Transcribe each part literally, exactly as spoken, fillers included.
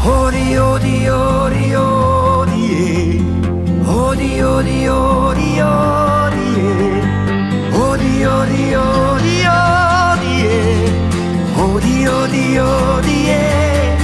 Odi, odi, odi, odi, eh. Odi, odi, odi, odi, eh. Odi, odi, odi, odi, eh. Odi, odi, odi, eh.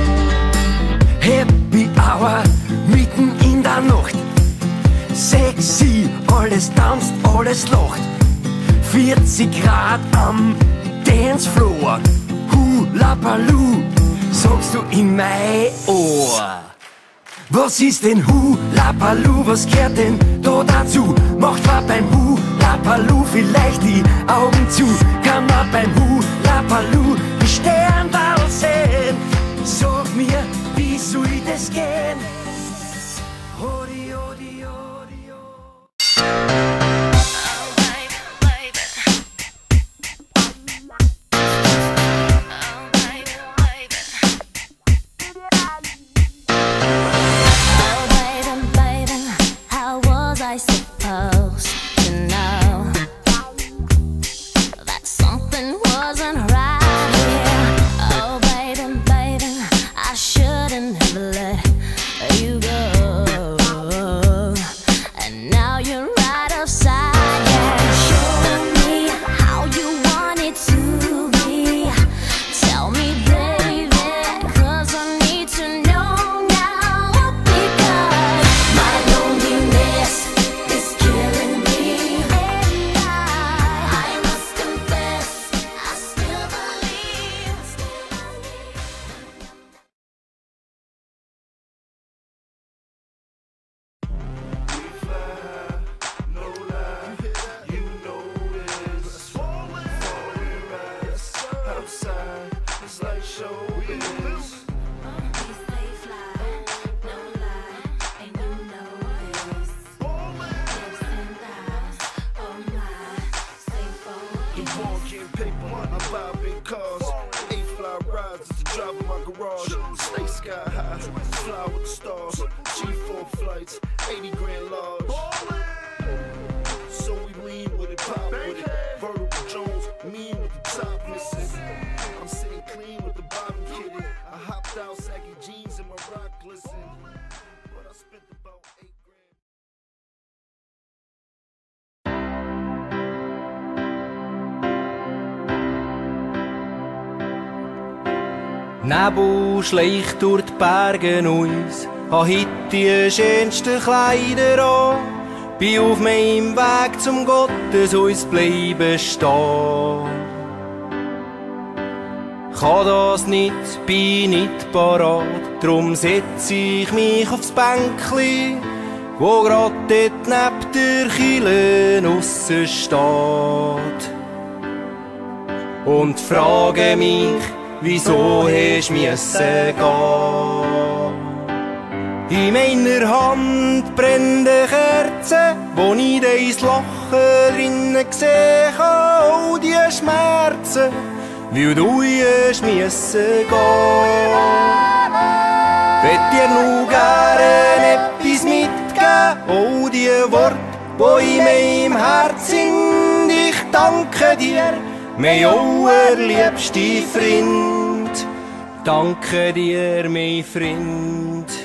Happy Hour mitten in der Nacht. Sexy, alles tanzt, alles lacht. vierzig Grad am Dancefloor. Hula Baloo, sagst du in mein Ohr. Was ist denn Hula Baloo, was gehört denn da dazu? Macht man beim Hula Baloo vielleicht die Augen zu? Kann man beim Hula Baloo die Sternwall sehen? Sag mir, wie soll das gehen? Odi, odi, odi, odi. I supposed to know that something wasn't right here. Oh baby, baby, I shouldn't have let you go. And now you're right upside down. Show me how you want it to be. Tell me, baby, 'cause I need to know now. Because my loneliness is killing me, and I, I must confess, I still believe, still believe. We fly high, no lie, you know this. Falling rise outside, it's like showbiz. We stay fly, no lie, and you know this. Lips and thighs, oh my, stay You focused. won't get paper, I buy big cars. Eight fly rides to drive in my garage. Stay sky high, fly with the stars. G four flights, eighty grand large. So we lean with it, pop with it. Vertical Jones, mean with the top missing. I'm sitting clean with the bottom kitty. I hopped out, saggy jeans and my rock glisten. But I spent about eight grand. Nebel schleicht durch die Berge uns, ha heute die schönsten Kleider an. Bin auf meinem Weg zum Gotteshaus bleiben stehen. Kann das nicht, bin nicht parat, drum setz ich mich aufs Bänkli, wo grad dort neben der Kille aussen steht. Und frage mich, wieso hast du müssen gehen? In meiner Hand brennt eine Kerze, wo ich dein Lachen drinnen gesehen habe. All die Schmerzen, weil du hast müssen gehen. Wollt dir nur gerne etwas mitgeben, all die Worte, die in meinem Herz sind. Ich danke dir, mein allerliebster Freund. Danke dir, mein Freund.